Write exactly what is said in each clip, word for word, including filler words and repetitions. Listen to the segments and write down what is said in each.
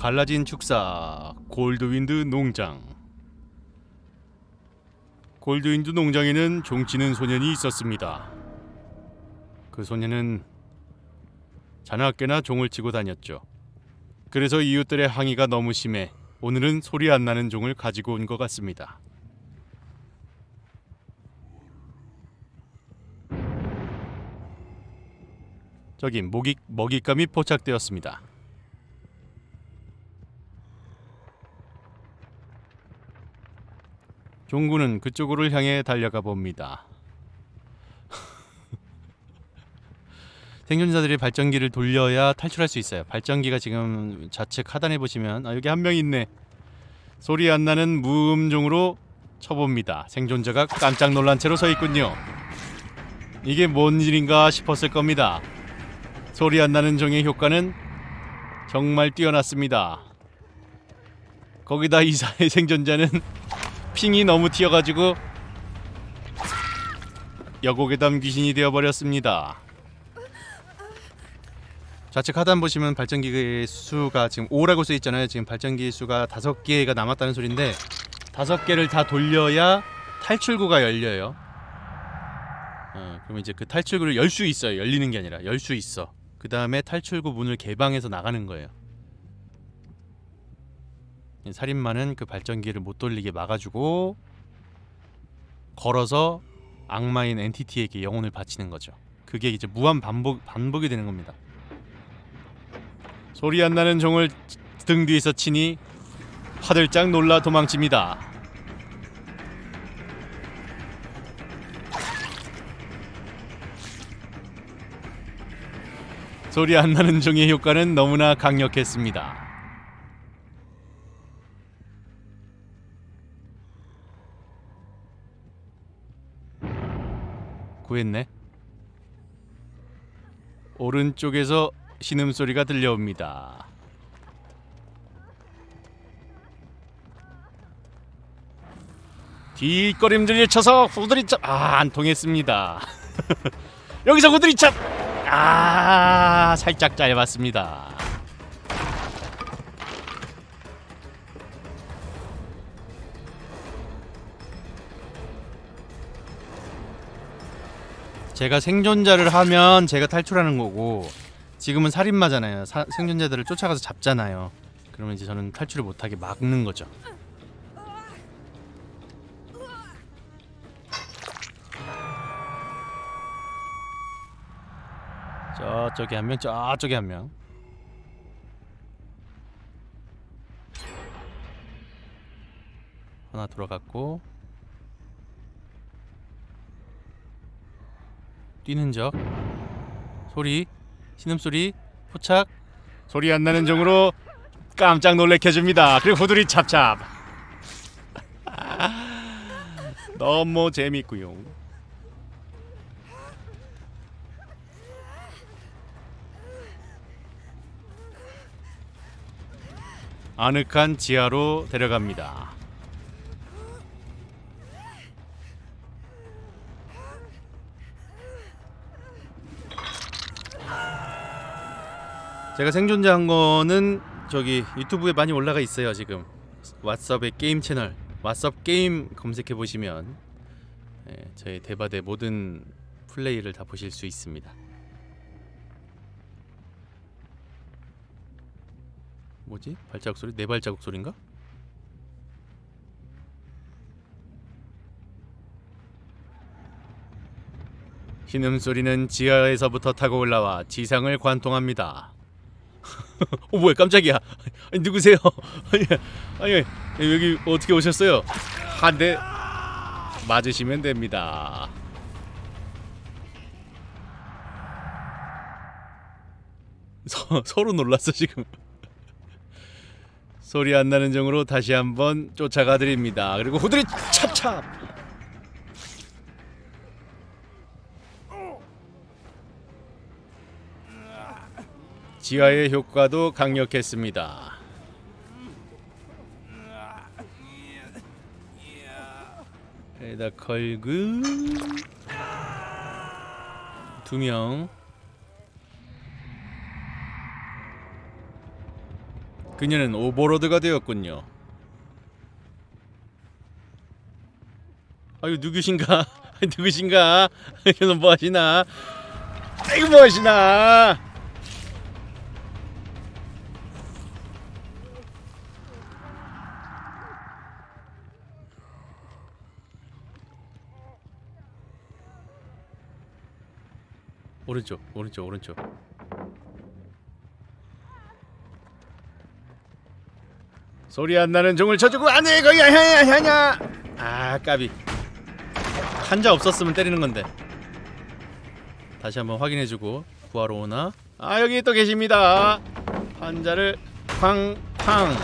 갈라진 축사 골드윈드 농장. 골드윈드 농장에는 종치는 소년이 있었습니다. 그 소년은 자나깨나 종을 치고 다녔죠. 그래서 이웃들의 항의가 너무 심해 오늘은 소리 안 나는 종을 가지고 온 것 같습니다. 저기 먹이, 먹잇감이 포착되었습니다. 종구는 그쪽으로 향해 달려가 봅니다. 생존자들이 발전기를 돌려야 탈출할 수 있어요. 발전기가 지금 좌측 하단에 보시면 아, 여기 한 명 있네. 소리 안 나는 무음종으로 쳐봅니다. 생존자가 깜짝 놀란 채로 서 있군요. 이게 뭔 일인가 싶었을 겁니다. 소리 안 나는 종의 효과는 정말 뛰어났습니다. 거기다 이사의 생존자는 핑이 너무 튀어가지고 여고괴담 귀신이 되어버렸습니다. 좌측 하단 보시면 발전기 수가 지금 오라고 써있잖아요. 지금 발전기 수가 다섯 개가 남았다는 소린데 다섯 개를 다 돌려야 탈출구가 열려요. 어, 그럼 이제 그 탈출구를 열 수 있어요. 열리는 게 아니라 열 수 있어. 그 다음에 탈출구 문을 개방해서 나가는 거예요. 살인마는 그 발전기를 못 돌리게 막아주고 걸어서 악마인 엔티티에게 영혼을 바치는 거죠. 그게 이제 무한 반복, 반복이 되는 겁니다. 소리 안 나는 종을 등 뒤에서 치니 화들짝 놀라 도망칩니다. 소리 안 나는 종의 효과는 너무나 강력했습니다. 구했네. 오른쪽에서 신음소리가 들려옵니다. 뒷걸음질을 쳐서 후드리찹. 아, 안 통했습니다. 여기서 후드리찹. 아, 살짝 짧았습니다. 제가 생존자를 하면 제가 탈출하는 거고 지금은 살인마잖아요. 사, 생존자들을 쫓아가서 잡잖아요. 그러면 이제 저는 탈출을 못하게 막는 거죠. 저쪽에 한 명, 저쪽에 한 명. 하나 돌아갔고 뛰는 적 소리 신음소리 포착 소리 안 나는 종으로 깜짝 놀래켜줍니다. 그리고 후드리 찹찹. 너무 재밌구요. 아늑한 지하로 데려갑니다. 제가 생존자 한 거는 저기 유튜브에 많이 올라가 있어요. 지금 왓썹의 게임 채널 왓썹 게임 검색해 보시면 예, 저의 대바대 모든 플레이를 다 보실 수 있습니다. 뭐지? 발자국 소리? 내 발자국 소린가? 신음소리는 지하에서부터 타고 올라와 지상을 관통합니다. 어 뭐야 깜짝이야. 아니 누구세요? 아니, 아니 여기 어떻게 오셨어요? 한 대 맞으시면 됩니다. 서, 서로 놀랐어 지금. 소리 안 나는 종으로 다시 한번 쫓아가 드립니다. 그리고 후드리 찹찹. 지하의 효과도 강력했습니다. 에다 걸그 두 명. 그녀는 오버로드가 되었군요. 아유 누구신가? 누구신가? 이거 뭐 하시나? 이거 뭐 하시나? 오른쪽, 오른쪽, 오른쪽. 소리 안 나는 종을 쳐주고 안돼 거기 하냐 하냐. 아 까비. 한자 없었으면 때리는 건데. 다시 한번 확인해주고 구하러 오나? 아 여기 또 계십니다. 한자를 쾅쾅.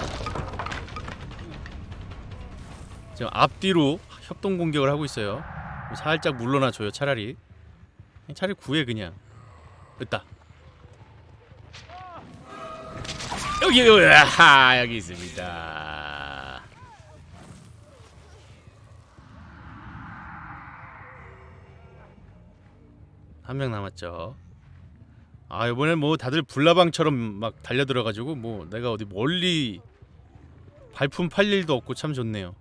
지금 앞뒤로 협동 공격을 하고 있어요. 살짝 물러나 줘요 차라리. 차라리 구해 그냥. 됐다. 여기 하 여기 있습니다. 한 명 남았죠. 아 이번엔 뭐 다들 불나방처럼 막 달려들어가지고 뭐 내가 어디 멀리 발품 팔 일도 없고 참 좋네요.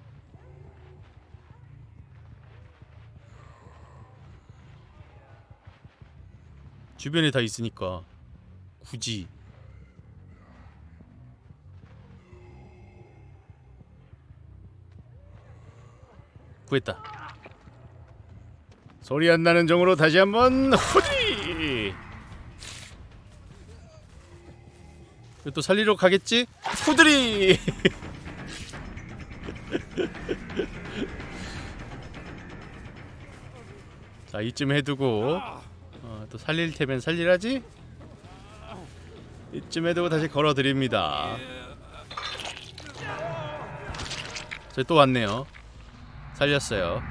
주변에 다 있으니까 굳이. 구했다. 소리 안 나는 종으로 다시 한번 후드리. 또 살리러 가겠지? 후드리. 자 이쯤 해두고 어, 또 살릴 테면 살리라지? 이쯤 해두고 다시 걸어드립니다. 저기 또 왔네요. 살렸어요.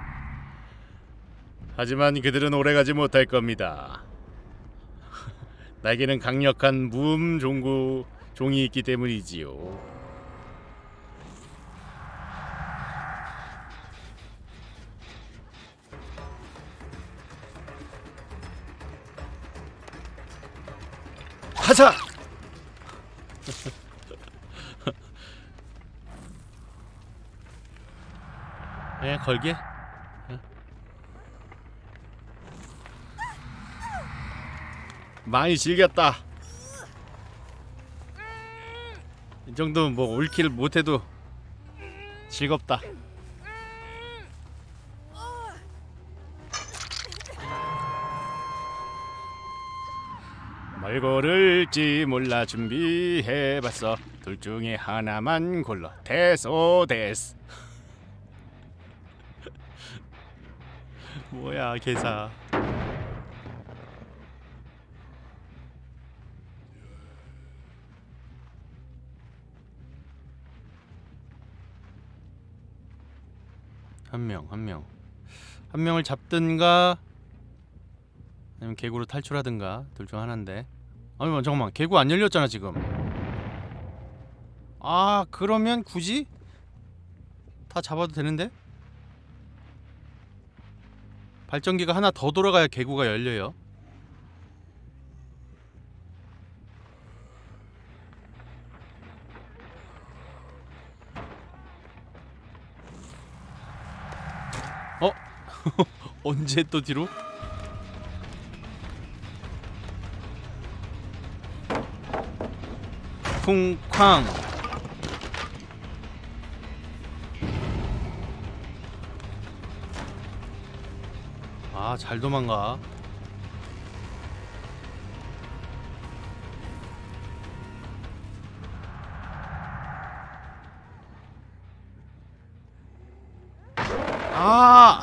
하지만 그들은 오래가지 못할 겁니다. 나에게는 강력한 무음 종구 종이 있기 때문이지요. 가자! 그냥 걸게? 많이 즐겼다. 이 정도면 뭐 올킬 못해도 즐겁다. 뭘 고를지 몰라 준비해봤어. 둘 중에 하나만 골라. 데소 데스. 뭐야 개사. 한 명, 한 명. 한 명을 잡든가 아니면 개구로 탈출하든가 둘 중 하나인데. 아니 잠깐만 개구 안 열렸잖아 지금. 아 그러면 굳이? 다 잡아도 되는데? 발전기가 하나 더 돌아가야 개구가 열려요. 어? 언제 또 뒤로? 쿵쾅. 아, 잘 도망가. 아!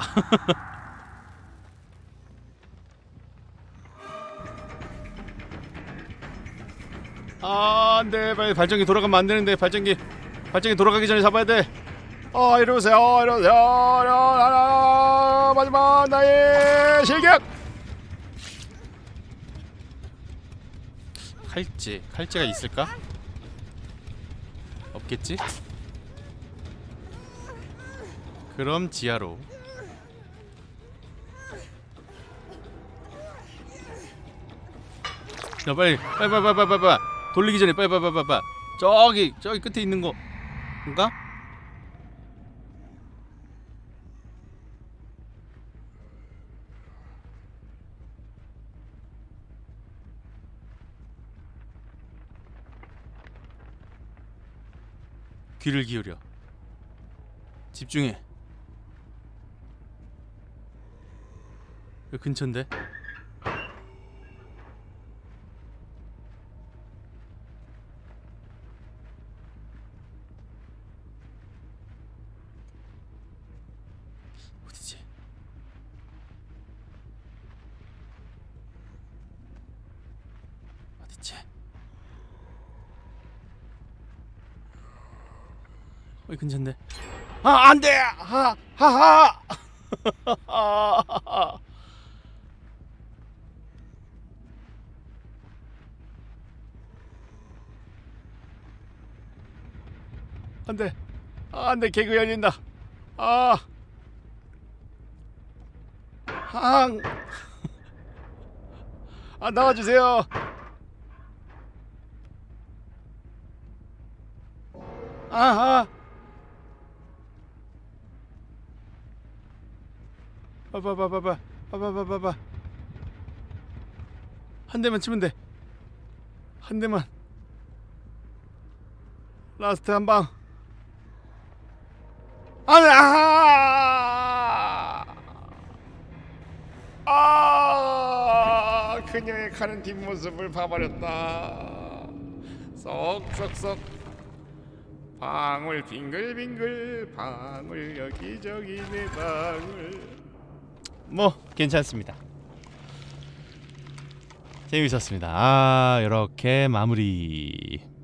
아, 안돼. 빨리 발전기 돌아가면 안 되는데. 발전기 발전기 돌아가기 전에 잡아야 돼. 어, 이러세요. 이러세요. 하나, 마지막 나의 실격. 칼찌. 칼찌가 있을까? 없겠지? 그럼 지하로. 야, 빨리 빨리 빨리 빨리 빨리 빨리 돌리기 전에 빨리 빨리 빨리 빨리 저기 저기 끝에 있는 거 뭔가? 귀를 기울여. 집중해. 여기 근처인데? 어디지? 어디지? 여기 근처인데? 아, 안 돼! 하! 하하! 안 돼. 아, 안 돼. 개그 열린다. 아. 항. 아, 나와 주세요. 아하. 봐봐봐봐봐. 봐봐봐봐봐. 한 대만 치면 돼. 한 대만. 라스트 한 방. 아! 아! 그녀의 가는 뒷모습을 봐버렸다. 쏙쏙쏙. 방울 빙글빙글 방울 여기저기 내 방울. 뭐 괜찮습니다. 재밌었습니다. 아, 이렇게 마무리.